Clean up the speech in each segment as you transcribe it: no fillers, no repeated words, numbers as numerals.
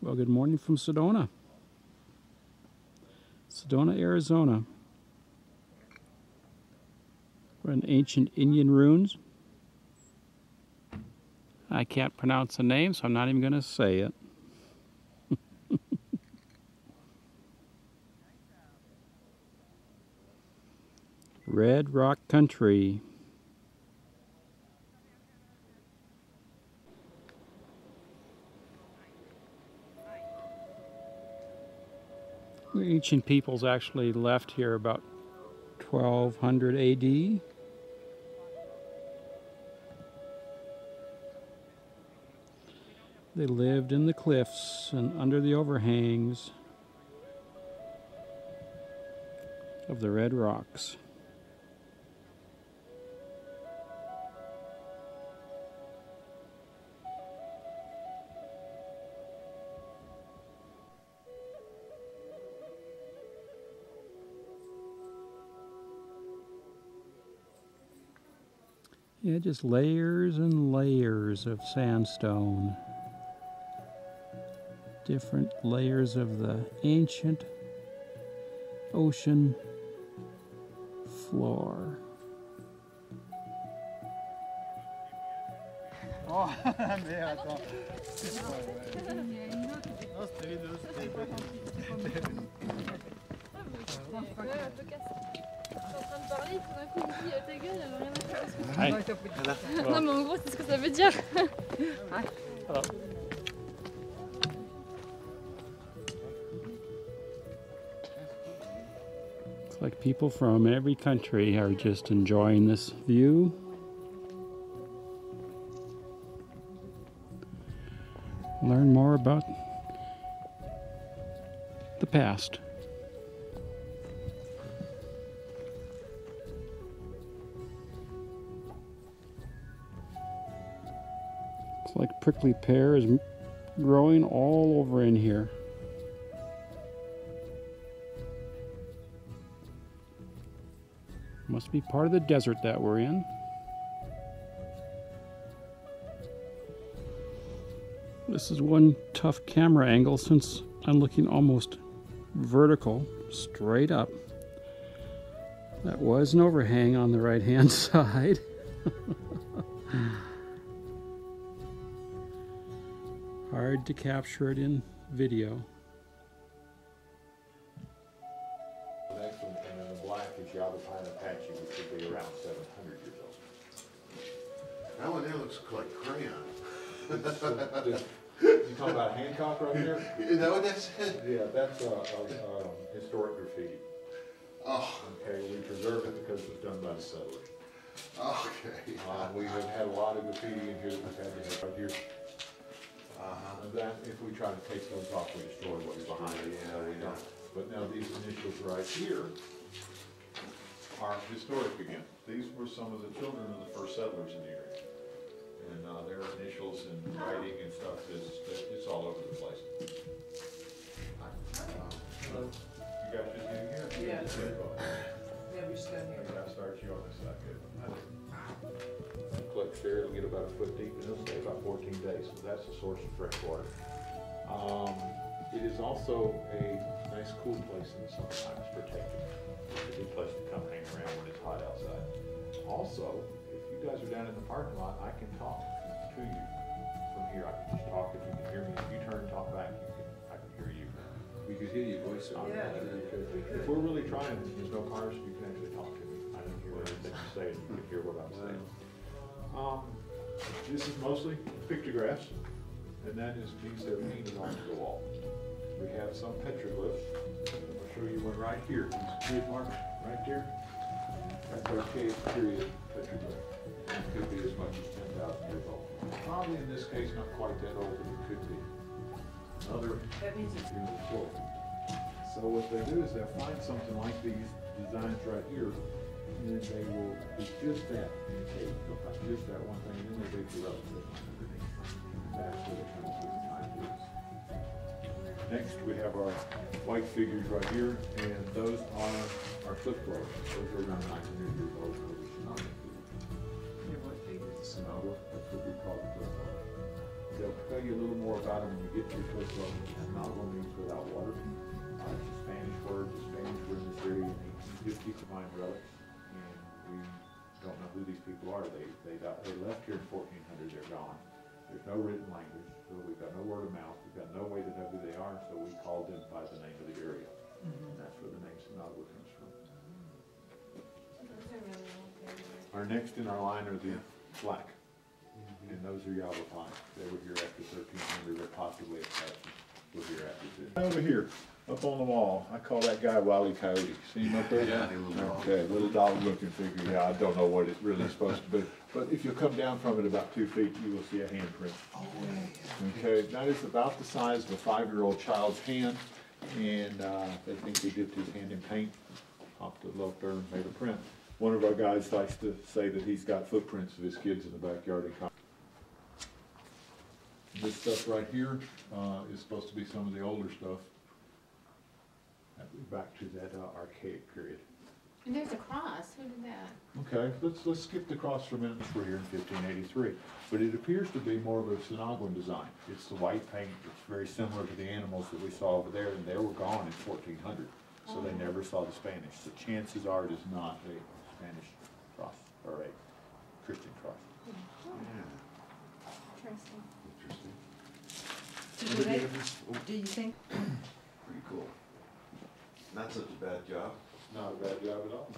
Well, good morning from Sedona. Sedona, Arizona. We're in ancient Indian ruins. I can't pronounce the name, so I'm not even going to say it. Red Rock Country. The ancient peoples actually left here about 1200 AD. They lived in the cliffs and under the overhangs of the Red Rocks. Yeah, just layers and layers of sandstone. Different layers of the ancient ocean floor. Oh, mais attends. Non mais en gros c'est ce que ça veut dire. It's like people from every country are just enjoying this view. Learn more about the past. It's like prickly pear is growing all over in here. Must be part of the desert that we're in. This is one tough camera angle since I'm looking almost vertical, straight up. That was an overhang on the right-hand side. Hard to capture it in video. The next one, and then the black is Yellow Pine Apache, which would be around 700 years old. That one there looks like crayon. You talking about Hancock right here? Is that what that said? Yeah, that's historic graffiti. Oh, Okay, we preserve it because it was done by the settlers. okay. We have had a lot of graffiti in here that we've had to have right here. That if we try to take those off, we destroy what's behind it. Yeah, we don't. But now these initials right here are historic again. These were some of the children of the first settlers in the area. And their initials and writing and stuff it's all over the place. So, you guys just getting here? Yeah. Yeah, we just got here. I'll start you on this side. Click there, it'll get about a foot deep and it'll stay about 14 days. So that's a source of fresh water. It is also a nice cool place in the summertime. It's protected. It's a good place to come hang around when it's hot outside. Also, if you guys are down in the parking lot, I can talk to you from here. I can just talk if you can hear me. If you turn and talk back, I can hear you. We could hear your voice. Yeah. If we're really trying, there's no cars, you can actually talk to me. I don't hear anything you say, you can hear what I'm saying. This is mostly pictographs, and that is these that are painted onto the wall. We have some petroglyphs. I'll show you one right here. These grid marks right there. That's archaic period petroglyph. It could be as much as 10,000 years old. Probably in this case not quite that old, but it could be. Another That means it's here in the floor. So what they do is they'll find something like these designs right here, and they will do just that. Okay, they'll find just that one thing, and then they dig the rest of it underneath. That's where they come to the time periods. Next, we have our white figures right here, and those are our cliff dwellers. Those are around 900 years old. Those are Sinagua figures. Sinagua, that's what we call the cliff dwellers. tell you a little more about them when you get to your coast level. Sinagua means without water. It's a Spanish word. The Spanish were in this area in 1855 relics, and we don't know who these people are. They left here in 1400. They're gone. There's no written language, so we've got no word of mouth. We've got no way to know who they are, so we called them by the name of the area. And that's where the name Sinagua comes from. Our next in our line are the black, and those are Yavapai. They were here after 1300, or possibly were here after this. Over here, up on the wall, I call that guy Wile E. Coyote. See him up there? Yeah. Okay, little dog-looking figure. Yeah, I don't know what it's really supposed to be, but if you come down from it about 2 feet, you will see a handprint. Okay, that is about the size of a 5-year-old child's hand, and they think he dipped his hand in paint, popped it up there, and made a print. One of our guys likes to say that he's got footprints of his kids in the backyard. This stuff right here is supposed to be some of the older stuff. Back to that archaic period. And there's a cross. Who did that? Okay, let's skip the cross for a minute. We're here in 1583, but it appears to be more of a Sinaguan design. It's the white paint. It's very similar to the animals that we saw over there, and they were gone in 1400, so they never saw the Spanish. So chances are it is not a Spanish cross or a Christian cross. Interesting. Do you think? Pretty cool. Not such a bad job. Not a bad job at all.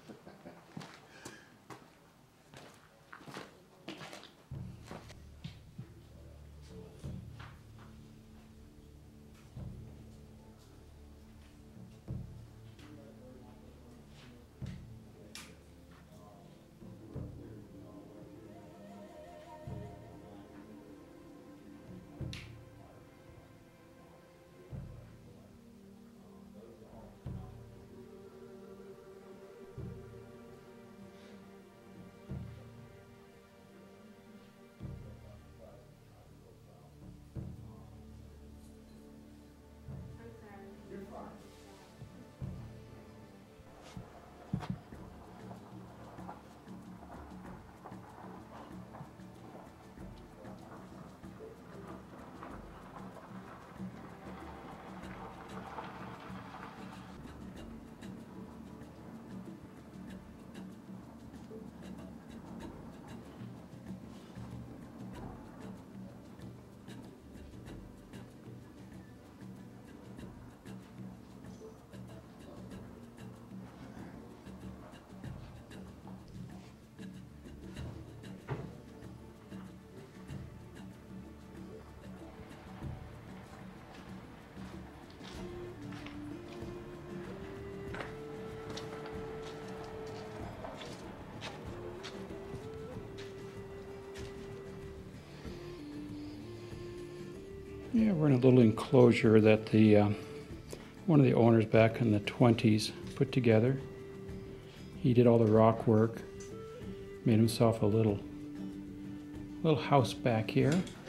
Yeah, we're in a little enclosure that the one of the owners back in the 20s put together. He did all the rock work, made himself a little house back here.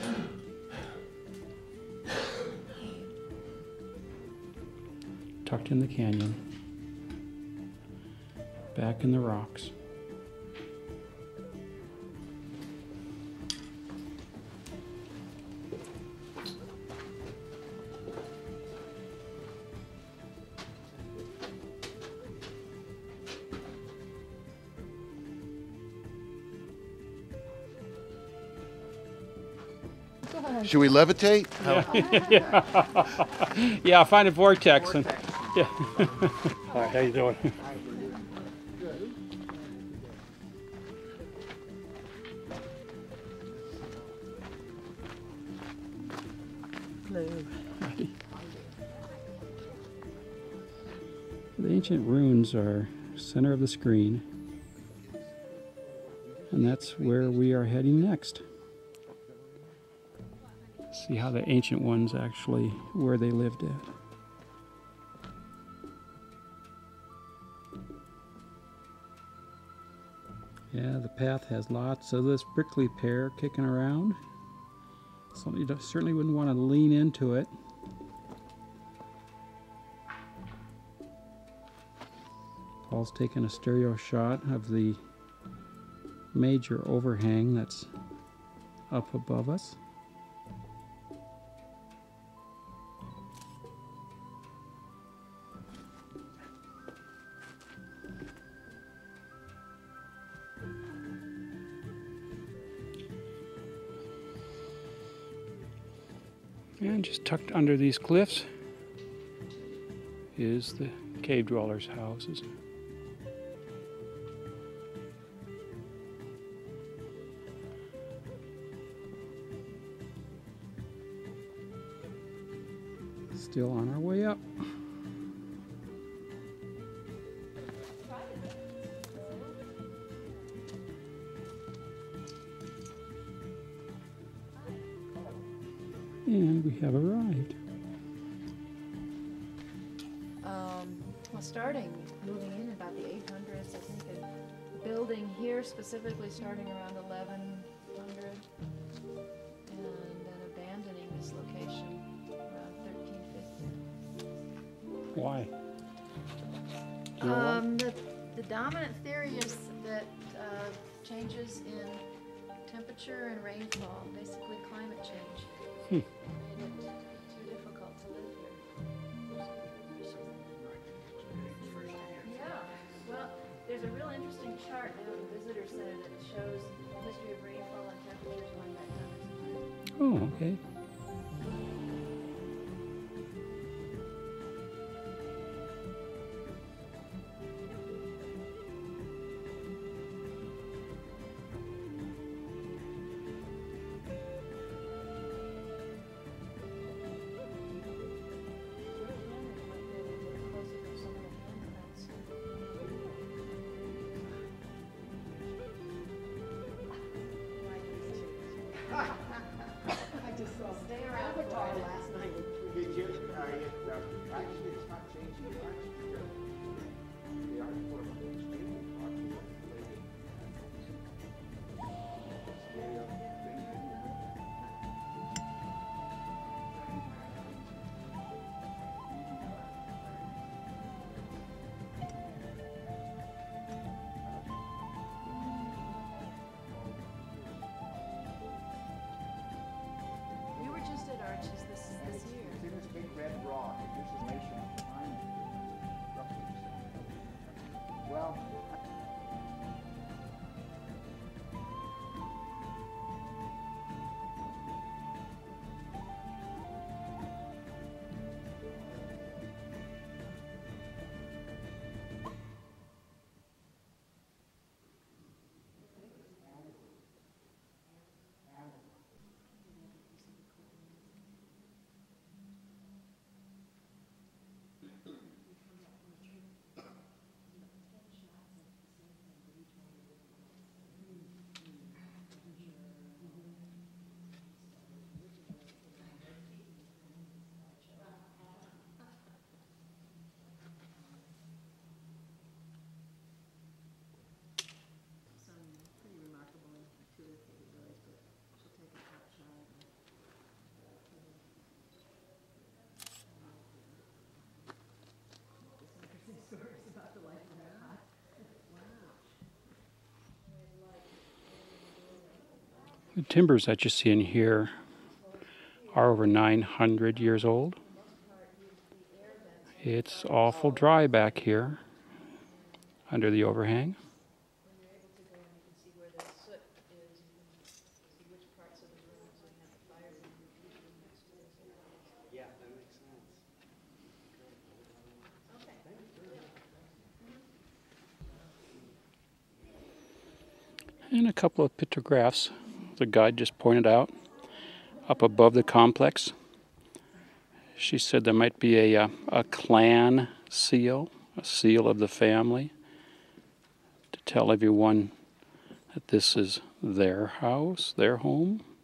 Tucked in the canyon, back in the rocks. Should we levitate? Yeah, find a vortex. And, yeah. All right, how you doing? The ancient ruins are center of the screen, and that's where we are heading next. See how the ancient ones actually, where they lived at. Yeah, the path has lots of this prickly pear kicking around. So you certainly wouldn't want to lean into it. Paul's taking a stereo shot of the major overhang that's up above us. And just tucked under these cliffs is the cave dwellers' houses. Still on our way up. And we have arrived. Well, starting, moving in about the 800s, I think a building here specifically starting around 1100, and then abandoning this location around 1350. Why? You know what? The dominant theory is that changes in temperature and rainfall, basically climate change, made it too difficult to live here. Yeah, well, there's a real interesting chart now at the visitor center that shows the history of rainfall and temperatures going back down. Oh, okay. I just saw stay around for last night. Did you? Actually, it's not changing much because the article is extremely popular. Stay up, We were just at Arches this year. It's in this big red rock, and this is nation behind it. Roughly the same. Well, The timbers that you see in here are over 900 years old. It's awful dry back here under the overhang. And a couple of pictographs the guide just pointed out up above the complex. She said there might be a clan seal, a seal of the family, to tell everyone that this is their house, their home.